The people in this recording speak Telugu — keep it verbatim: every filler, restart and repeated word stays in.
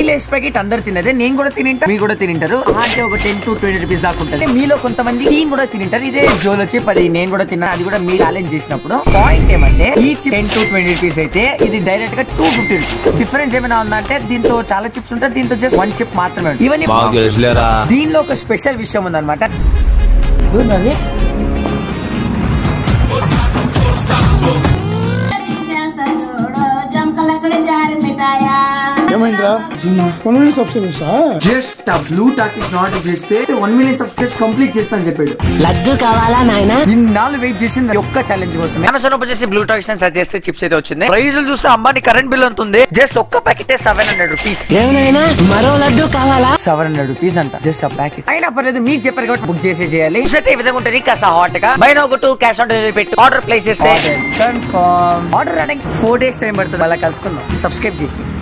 ఈ లేస్ ప్యాకెట్ అందరు తినదే, నేను కూడా తినింటా, మీరు కూడా తినింటారు. అంటే ఒక టెన్ టు ట్వంటీ రూపీస్ దాకా ఉంటుంది. మీలో కొంతమంది టీమ్ కూడా తినింటారు. ఇదే జోలో చిప్, అది నేను కూడా తిన్నా, అది కూడా మీరు ఛాలెంజ్ చేసినప్పుడు. పాయింట్ ఏమంటే ఈ chip ten to twenty rupees అయితే ఇది డైరెక్ట్ గా టూ ఫిఫ్టీ రూపీస్. డిఫరెన్స్ ఏమైనా ఉందంటే దీంతో చాలా చిప్స్ ఉంటాయి, దీంతో జస్ట్ వన్ చిప్ మాత్రమే ఉంటుంది. ఇవన్నీ దీనిలో ఒక స్పెషల్ విషయం ఉందన్నమాట. జస్ట్ ఆ బ్లూ టాకీస్ నాట్ చేస్తే వన్ మిలియన్ సబ్స్క్రైబర్స్ కంప్లీట్ చేస్తాను చెప్పాడు. లడ్డు కావాలా నాయనా? ఇన్నాళ్ళు వెయిట్ చేసింది ఒక్క ఛాలెంజ్ కోసం. అమెజాన్ ఓపెన్ చేసి బ్లూ టాకీస్ సెర్చ్ చేస్తే చిప్స్ అయితే వచ్చింది. ప్రైజులు చూస్తే అమ్మాని కరెంట్ బిల్ ఉంటుంది. జస్ట్ ఒక్క ప్యాకెట్ సెవెన్ హండ్రెడ్ రూపీస్. ఏమైనా మరో లడ్డు కావాలా? సెవెన్ హండ్రెడ్ రూపీస్ అంట జస్ట్ ఆ ప్యాకెట్. అయినా పర్లేదు, మీరు చెప్పారు కాబట్టి బుక్ చేసే చేయాలి. అయితే ఈ విధంగా ఉంటుంది కాస్త హాట్ గా. Buy now go to cash on delivery పెట్టి ఆర్డర్ ప్లేస్ చేస్తే కన్ఫర్మ్. ఆర్డర్ రావడానికి ఫోర్ డేస్ టైం పడుతుంది. అలా కలుసుకుందాం. సబ్స్క్రైబ్ చేసి